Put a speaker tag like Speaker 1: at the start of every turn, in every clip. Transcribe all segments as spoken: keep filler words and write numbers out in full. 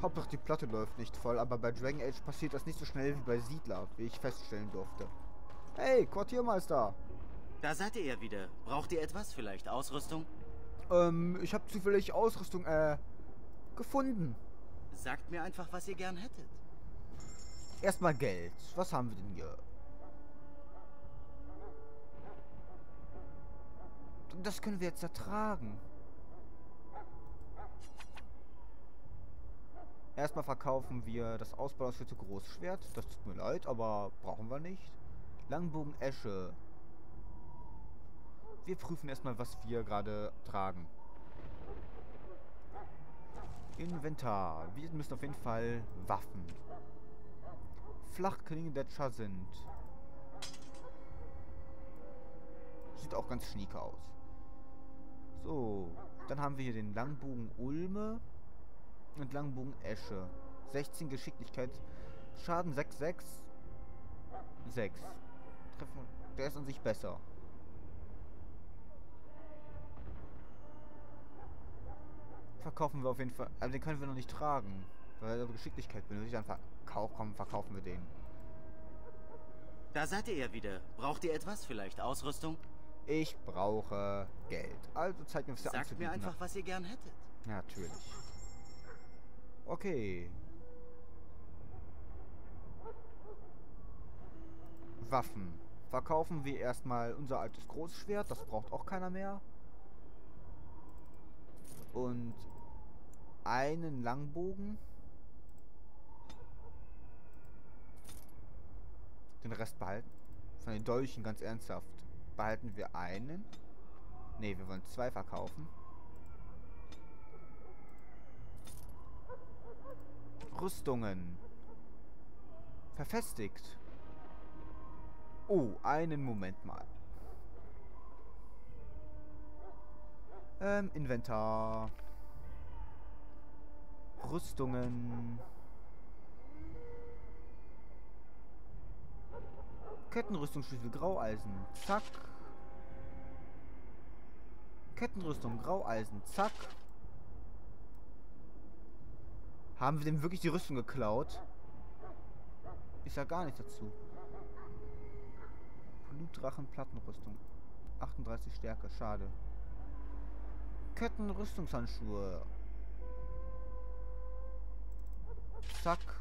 Speaker 1: Hauptsache die Platte läuft nicht voll, aber bei Dragon Age passiert das nicht so schnell wie bei Siedler, wie ich feststellen durfte. Hey, Quartiermeister!
Speaker 2: Da seid ihr ja wieder. Braucht ihr etwas? Vielleicht Ausrüstung?
Speaker 1: Ähm, ich habe zufällig Ausrüstung, äh, gefunden.
Speaker 2: Sagt mir einfach, was ihr gern hättet.
Speaker 1: Erstmal Geld. Was haben wir denn hier? Das können wir jetzt ertragen. Erstmal verkaufen wir das ausbalancierte Großschwert. Das tut mir leid, aber brauchen wir nicht. Langbogen Esche. Wir prüfen erstmal, was wir gerade tragen. Inventar. Wir müssen auf jeden Fall Waffen. Flachklingen der sind. Sieht auch ganz schnieke aus. So, dann haben wir hier den Langbogen Ulme und Langbogen Esche. sechzehn Geschicklichkeit, Schaden sechs, sechs, sechs. Treffer, der ist an sich besser. Verkaufen wir auf jeden Fall, aber den können wir noch nicht tragen, weil er Geschicklichkeit benötigt. Dann verkaufen, komm, verkaufen wir den.
Speaker 2: Da seid ihr ja wieder. Braucht ihr etwas? Vielleicht Ausrüstung?
Speaker 1: Ich brauche Geld. Also zeigt mir, was ihr
Speaker 2: Sagt
Speaker 1: anzubieten
Speaker 2: mir einfach,
Speaker 1: habt.
Speaker 2: was ihr gern hättet.
Speaker 1: Ja, natürlich. Okay. Waffen. Verkaufen wir erstmal unser altes Großschwert. Das braucht auch keiner mehr. Und einen Langbogen. Den Rest behalten. Von den Dolchen, ganz ernsthaft. Behalten wir einen. Ne, wir wollen zwei verkaufen. Rüstungen. Verfestigt. Oh, einen Moment mal. Ähm, Inventar. Rüstungen. Kettenrüstungsstiefel Graueisen. Zack. Kettenrüstung Graueisen. Zack. Haben wir dem wirklich die Rüstung geklaut? Ich sag gar nichts dazu. Blutdrachen Plattenrüstung. achtunddreißig Stärke. Schade. Kettenrüstungshandschuhe. Zack.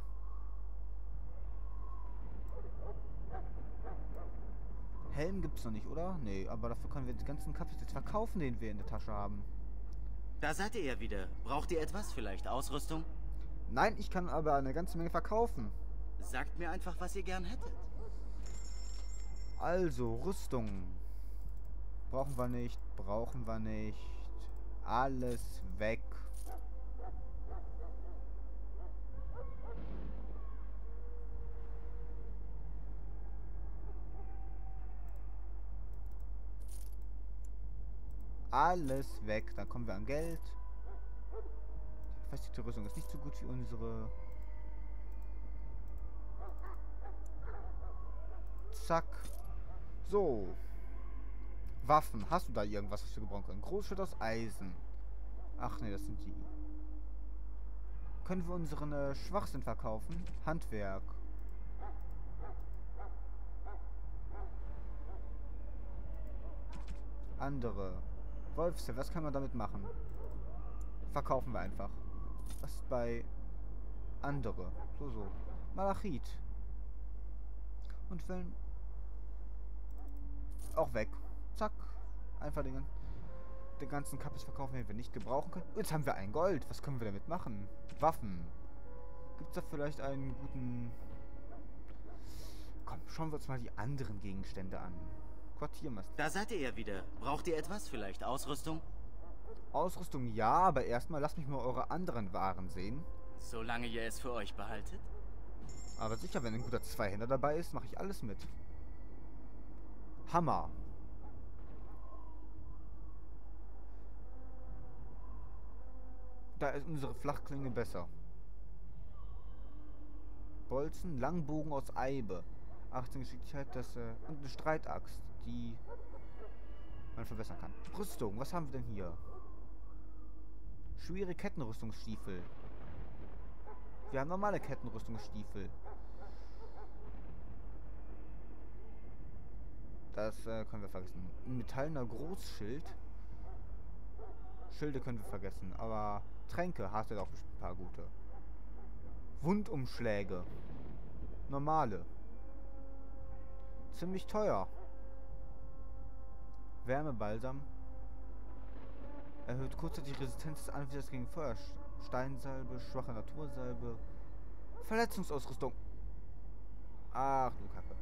Speaker 1: Helm gibt's noch nicht, oder? Nee, aber dafür können wir den ganzen Kapazität verkaufen, den wir in der Tasche haben.
Speaker 2: Da seid ihr ja wieder. Braucht ihr etwas? Vielleicht Ausrüstung?
Speaker 1: Nein, ich kann aber eine ganze Menge verkaufen.
Speaker 2: Sagt mir einfach, was ihr gern hättet.
Speaker 1: Also, Rüstung. Brauchen wir nicht, brauchen wir nicht. Alles weg. Alles weg. Dann kommen wir an Geld. Die verfestigte Rüstung ist nicht so gut wie unsere. Zack. So. Waffen. Hast du da irgendwas, was wir gebrauchen können? Großschwert aus Eisen. Ach nee, das sind die. Können wir unseren äh, Schwachsinn verkaufen? Handwerk. Andere. Wolfsel, was kann man damit machen? Verkaufen wir einfach. Was ist bei andere? So, so. Malachit. Und wenn... Auch weg. Zack. Einfach den, den ganzen Kappes verkaufen, den wir nicht gebrauchen können. Jetzt haben wir ein Gold. Was können wir damit machen? Waffen. Gibt es da vielleicht einen guten... Komm, schauen wir uns mal die anderen Gegenstände an. Quartiermeister.
Speaker 2: Da seid ihr ja wieder. Braucht ihr etwas? Vielleicht Ausrüstung?
Speaker 1: Ausrüstung ja, aber erstmal lasst mich mal eure anderen Waren sehen.
Speaker 2: Solange ihr es für euch behaltet?
Speaker 1: Aber sicher, wenn ein guter Zweihänder dabei ist, mache ich alles mit. Hammer. Da ist unsere Flachklinge besser. Bolzen, Langbogen aus Eibe. achtzehn Geschicklichkeit, das, äh, und eine Streitaxt, die man verbessern kann. Rüstung, was haben wir denn hier? Schwere Kettenrüstungsstiefel. Wir haben normale Kettenrüstungsstiefel. Das äh, können wir vergessen. Ein metallener Großschild. Schilde können wir vergessen. Aber Tränke hast du doch bestimmt ein paar gute. Wundumschläge. Normale. Ziemlich teuer. Wärmebalsam. Erhöht kurzzeitig Resistenz des Anwesers gegen Feuer. Steinsalbe, schwache Natursalbe. Verletzungsausrüstung. Ach du Kacke.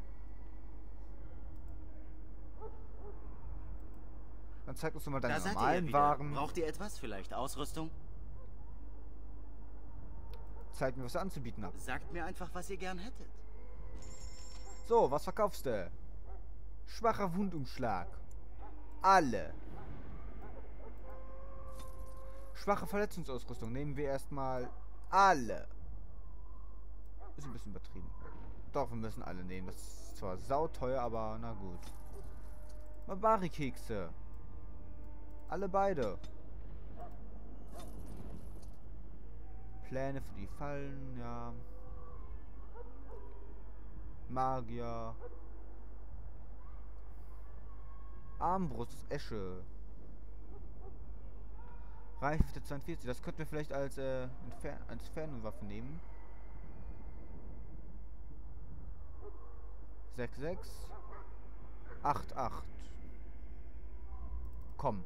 Speaker 1: Dann zeig uns doch mal deine
Speaker 2: Da seid ihr
Speaker 1: normalen
Speaker 2: wieder.
Speaker 1: Waren.
Speaker 2: Braucht ihr etwas? Vielleicht Ausrüstung?
Speaker 1: Zeig mir, was ihr anzubieten habt.
Speaker 2: Sagt mir einfach, was ihr gern hättet.
Speaker 1: So, was verkaufst du? Schwacher Wundumschlag. Alle. Schwache Verletzungsausrüstung nehmen wir erstmal alle. Ist ein bisschen übertrieben. Doch, wir müssen alle nehmen. Das ist zwar sauteuer, aber na gut. Mabari-Kekse. Alle beide. Pläne für die Fallen, ja. Magier. Armbrust aus Esche. Reichweite zweiundvierzig. Das könnten wir vielleicht als, äh, Entfer als Fernwaffe nehmen. sechs sechs. acht acht. Komm.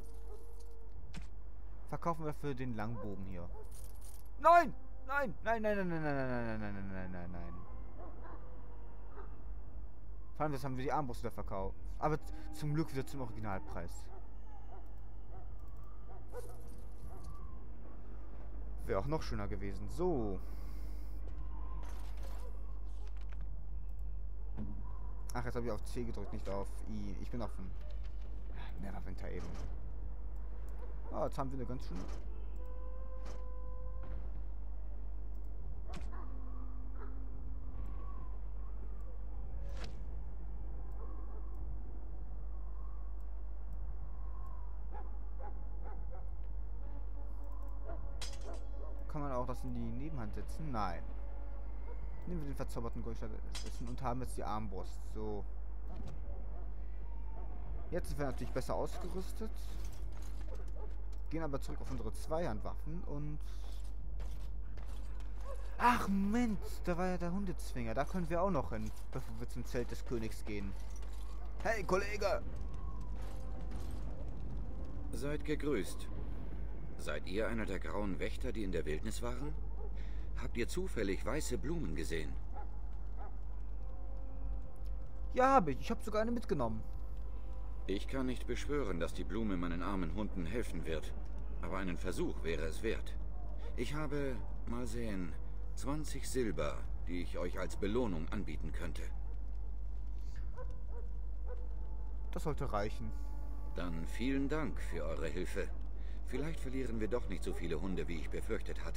Speaker 1: Verkaufen wir für den Langbogen hier. Nein! Nein! Nein, nein, nein, nein, nein, nein, nein, nein, nein, nein, nein, nein. Vor allem, das haben wir die Armbrust wieder verkauft. Aber zum Glück wieder zum Originalpreis. Wäre auch noch schöner gewesen. So. Ach, jetzt habe ich auf C gedrückt, nicht auf I. Ich bin offen. Neverwinter eben. Oh, jetzt haben wir eine ganz schöne... Kann man auch das in die Nebenhand setzen? Nein. Nehmen wir den verzauberten Goldstadt und haben jetzt die Armbrust. So. Jetzt sind wir natürlich besser ausgerüstet. Gehen aber zurück auf unsere Zweihandwaffen und... Ach Moment, da war ja der Hundezwinger. Da können wir auch noch hin, bevor wir zum Zelt des Königs gehen. Hey, Kollege!
Speaker 3: Seid gegrüßt. Seid ihr einer der grauen Wächter, die in der Wildnis waren? Habt ihr zufällig weiße Blumen gesehen?
Speaker 1: Ja, habe ich. Ich habe sogar eine mitgenommen.
Speaker 3: Ich kann nicht beschwören, dass die Blume meinen armen Hunden helfen wird. Aber einen Versuch wäre es wert. Ich habe, mal sehen, zwanzig Silber, die ich euch als Belohnung anbieten könnte.
Speaker 1: Das sollte reichen.
Speaker 3: Dann vielen Dank für eure Hilfe. Vielleicht verlieren wir doch nicht so viele Hunde, wie ich befürchtet hatte.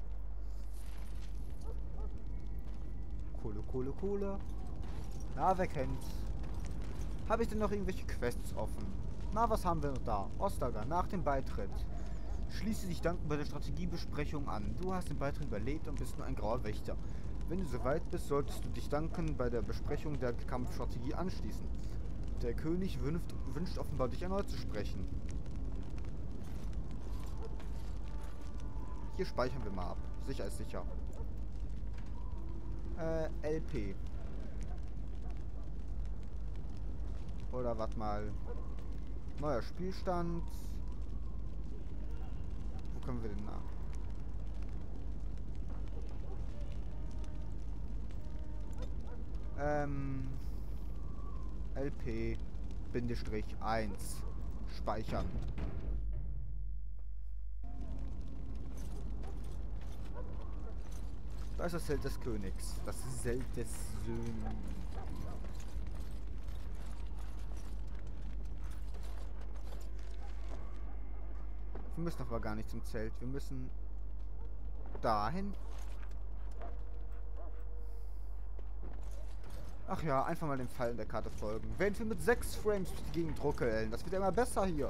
Speaker 1: Kohle, Kohle, Kohle. Na, wer kennt's? Habe ich denn noch irgendwelche Quests offen? Na, was haben wir noch da? Ostaga, nach dem Beitritt. Schließe dich dankend bei der Strategiebesprechung an. Du hast den Beitritt überlebt und bist nur ein grauer Wächter. Wenn du soweit bist, solltest du dich dankend bei der Besprechung der Kampfstrategie anschließen. Der König wünscht, wünscht offenbar, dich erneut zu sprechen. Hier speichern wir mal ab. Sicher ist sicher. Äh, L P. Oder warte mal. Neuer Spielstand. Wo können wir denn nach? Ähm. L P eins. Speichern. Da ist das Zelt des Königs. Das Zelt des Söhnen. Wir müssen aber gar nicht zum Zelt. Wir müssen dahin. Ach ja, einfach mal den Pfeilen der Karte folgen. Wenn wir mit sechs Frames durch die Gegend ruckeln, das wird ja immer besser hier.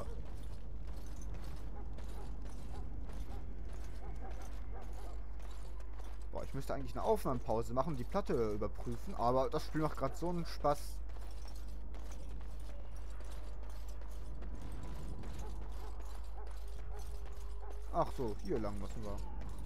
Speaker 1: müsste eigentlich eine Aufnahmepause machen, die Platte überprüfen, aber das Spiel macht gerade so einen Spaß. Ach so, hier lang müssen wir.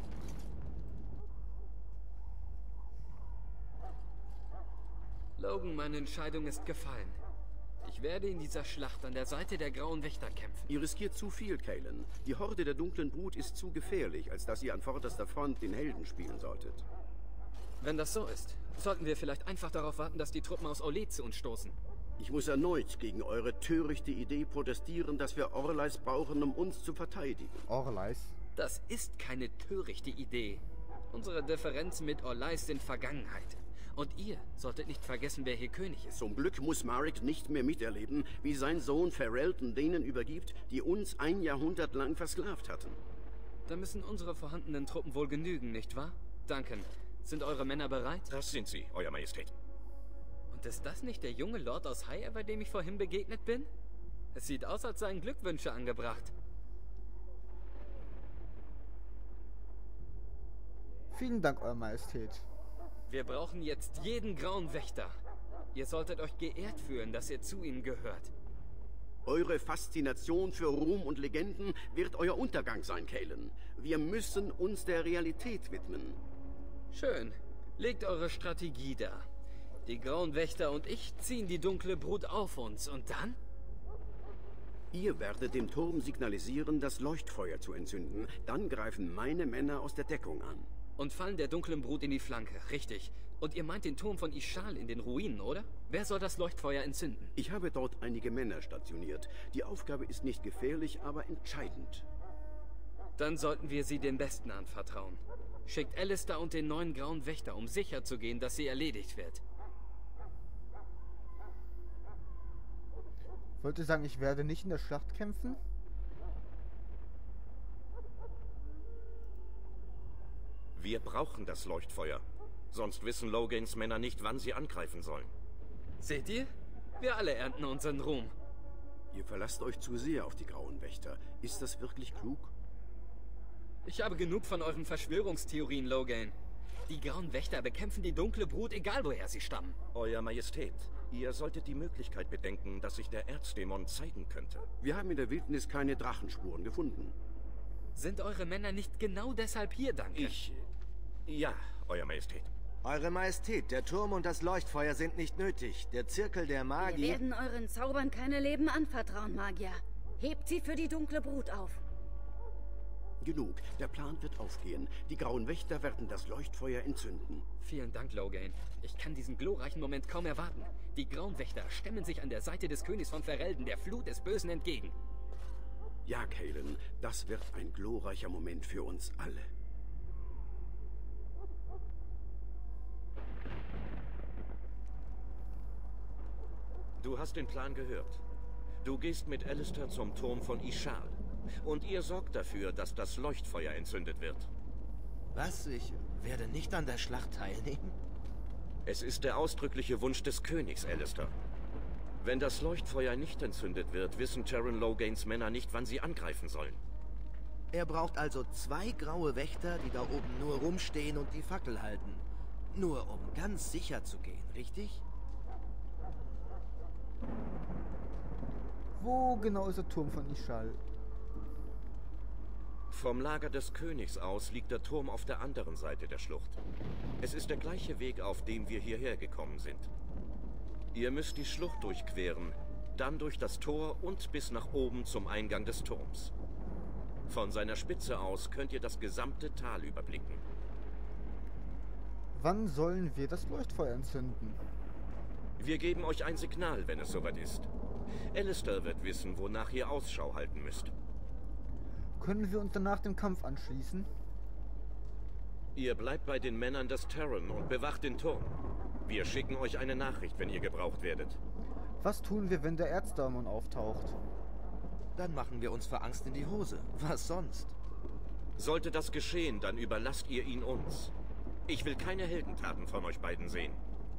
Speaker 4: Logan, meine Entscheidung ist gefallen. Ich werde in dieser Schlacht an der Seite der Grauen Wächter kämpfen.
Speaker 5: Ihr riskiert zu viel, Kalen. Die Horde der dunklen Brut ist zu gefährlich, als dass ihr an vorderster Front den Helden spielen solltet.
Speaker 4: Wenn das so ist, sollten wir vielleicht einfach darauf warten, dass die Truppen aus Orlais zu uns stoßen.
Speaker 5: Ich muss erneut gegen eure törichte Idee protestieren, dass wir Orlais brauchen, um uns zu verteidigen.
Speaker 1: Orlais?
Speaker 4: Das ist keine törichte Idee. Unsere Differenzen mit Orlais sind Vergangenheit. Und ihr solltet nicht vergessen, wer hier König ist.
Speaker 5: Zum Glück muss Marek nicht mehr miterleben, wie sein Sohn Ferelden denen übergibt, die uns ein Jahrhundert lang versklavt hatten.
Speaker 4: Da müssen unsere vorhandenen Truppen wohl genügen, nicht wahr? Duncan, sind eure Männer bereit?
Speaker 6: Das sind sie, Euer Majestät.
Speaker 4: Und ist das nicht der junge Lord aus High, bei dem ich vorhin begegnet bin? Es sieht aus, als seien Glückwünsche angebracht.
Speaker 1: Vielen Dank, Euer Majestät.
Speaker 4: Wir brauchen jetzt jeden Grauen Wächter. Ihr solltet euch geehrt fühlen, dass ihr zu ihnen gehört.
Speaker 5: Eure Faszination für Ruhm und Legenden wird euer Untergang sein, Kalen. Wir müssen uns der Realität widmen.
Speaker 4: Schön. Legt eure Strategie dar. Die Grauen Wächter und ich ziehen die dunkle Brut auf uns. Und dann?
Speaker 5: Ihr werdet dem Turm signalisieren, das Leuchtfeuer zu entzünden. Dann greifen meine Männer aus der Deckung an.
Speaker 4: Und fallen der dunklen Brut in die Flanke, richtig. Und ihr meint den Turm von Ishal in den Ruinen, oder? Wer soll das Leuchtfeuer entzünden?
Speaker 5: Ich habe dort einige Männer stationiert. Die Aufgabe ist nicht gefährlich, aber entscheidend.
Speaker 4: Dann sollten wir sie den Besten anvertrauen. Schickt Alistair und den neuen Grauen Wächter, um sicherzugehen, dass sie erledigt wird.
Speaker 1: Wollt ihr sagen, ich werde nicht in der Schlacht kämpfen?
Speaker 6: Wir brauchen das Leuchtfeuer. Sonst wissen Logans Männer nicht, wann sie angreifen sollen.
Speaker 4: Seht ihr? Wir alle ernten unseren Ruhm.
Speaker 5: Ihr verlasst euch zu sehr auf die Grauen Wächter. Ist das wirklich klug?
Speaker 4: Ich habe genug von euren Verschwörungstheorien, Logan. Die Grauen Wächter bekämpfen die dunkle Brut, egal woher sie stammen.
Speaker 6: Euer Majestät, ihr solltet die Möglichkeit bedenken, dass sich der Erzdämon zeigen könnte.
Speaker 5: Wir haben in der Wildnis keine Drachenspuren gefunden.
Speaker 4: Sind eure Männer nicht genau deshalb hier, Duncan?
Speaker 6: Ich... Ja, Euer Majestät.
Speaker 7: Eure Majestät, der Turm und das Leuchtfeuer sind nicht nötig. Der Zirkel der Magie...
Speaker 8: Wir werden euren Zaubern keine Leben anvertrauen, Magier. Hebt sie für die dunkle Brut auf.
Speaker 5: Genug. Der Plan wird aufgehen. Die Grauen Wächter werden das Leuchtfeuer entzünden.
Speaker 4: Vielen Dank, Logan. Ich kann diesen glorreichen Moment kaum erwarten. Die Grauen Wächter stemmen sich an der Seite des Königs von Ferelden, der Flut des Bösen, entgegen.
Speaker 5: Ja, Kalen, das wird ein glorreicher Moment für uns alle.
Speaker 6: Du hast den Plan gehört. Du gehst mit Alistair zum Turm von Ishal. Und ihr sorgt dafür, dass das Leuchtfeuer entzündet wird.
Speaker 7: Was? Ich werde nicht an der Schlacht teilnehmen?
Speaker 6: Es ist der ausdrückliche Wunsch des Königs, Alistair. Wenn das Leuchtfeuer nicht entzündet wird, wissen Terran Logans Männer nicht, wann sie angreifen sollen.
Speaker 7: Er braucht also zwei graue Wächter, die da oben nur rumstehen und die Fackel halten. Nur um ganz sicher zu gehen, richtig?
Speaker 1: Wo genau ist der Turm von Ishal?
Speaker 6: Vom Lager des Königs aus liegt der Turm auf der anderen Seite der Schlucht. Es ist der gleiche Weg, auf dem wir hierher gekommen sind. Ihr müsst die Schlucht durchqueren, dann durch das Tor und bis nach oben zum Eingang des Turms. Von seiner Spitze aus könnt ihr das gesamte Tal überblicken.
Speaker 1: Wann sollen wir das Leuchtfeuer entzünden?
Speaker 6: Wir geben euch ein Signal, wenn es soweit ist. Alistair wird wissen, wonach ihr Ausschau halten müsst.
Speaker 1: Können wir uns dann nach dem Kampf anschließen?
Speaker 6: Ihr bleibt bei den Männern des Terran und bewacht den Turm. Wir schicken euch eine Nachricht, wenn ihr gebraucht werdet.
Speaker 1: Was tun wir, wenn der Erzdämon auftaucht?
Speaker 7: Dann machen wir uns vor Angst in die Hose. Was sonst?
Speaker 6: Sollte das geschehen, dann überlasst ihr ihn uns. Ich will keine Heldentaten von euch beiden sehen.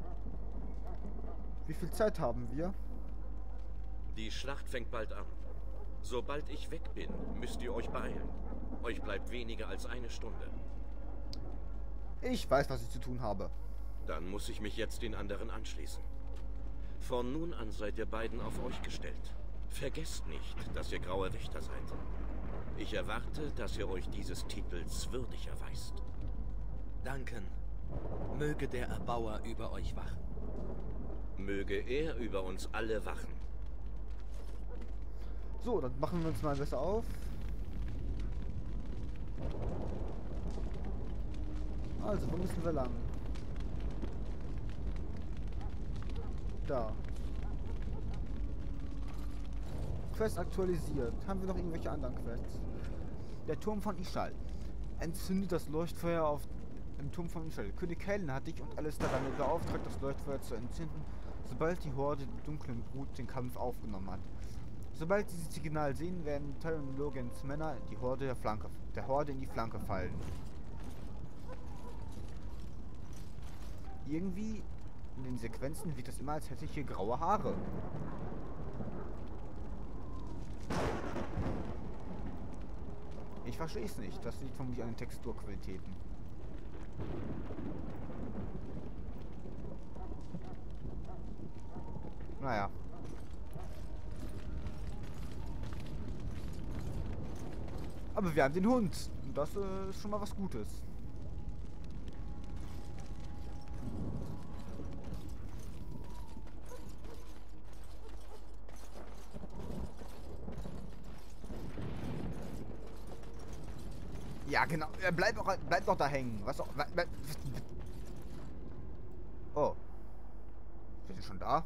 Speaker 1: Wie viel Zeit haben wir?
Speaker 6: Die Schlacht fängt bald an. Sobald ich weg bin, müsst ihr euch beeilen. Euch bleibt weniger als eine Stunde.
Speaker 1: Ich weiß, was ich zu tun habe.
Speaker 6: Dann muss ich mich jetzt den anderen anschließen. Von nun an seid ihr beiden auf euch gestellt. Vergesst nicht, dass ihr graue Wächter seid. Ich erwarte, dass ihr euch dieses Titels würdig erweist.
Speaker 7: Danken. Möge der Erbauer über euch wachen.
Speaker 6: Möge er über uns alle wachen.
Speaker 1: So, dann machen wir uns mal besser auf. Also, wo müssen wir lang? Da. Quest aktualisiert. Haben wir noch irgendwelche anderen Quests? Der Turm von Ishal. Entzündet das Leuchtfeuer auf im Turm von Ishal. König Kalen hat dich und alles daran beauftragt, das Leuchtfeuer zu entzünden, sobald die Horde die dunklen Brut den Kampf aufgenommen hat. Sobald sie dieses Signal sehen, werden Tyrion Logans Männer die Horde der Flanke, der Horde in die Flanke fallen. Irgendwie in den Sequenzen wirkt das immer, als hätte ich hier graue Haare. Ich verstehe es nicht. Das liegt vermutlich an den Texturqualitäten. Naja. Aber wir haben den Hund. Und das äh, ist schon mal was Gutes. Ja, genau. Bleib doch, bleib doch da hängen. Was auch. Oh. Wir sind schon da.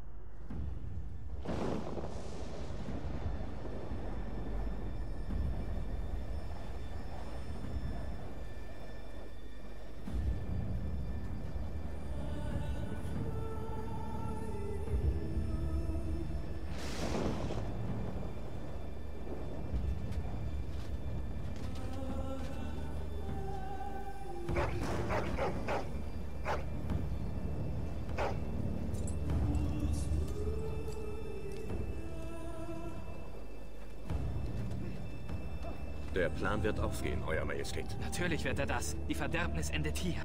Speaker 6: Der Plan wird aufgehen, Euer Majestät.
Speaker 4: Natürlich wird er das. Die Verderbnis endet hier.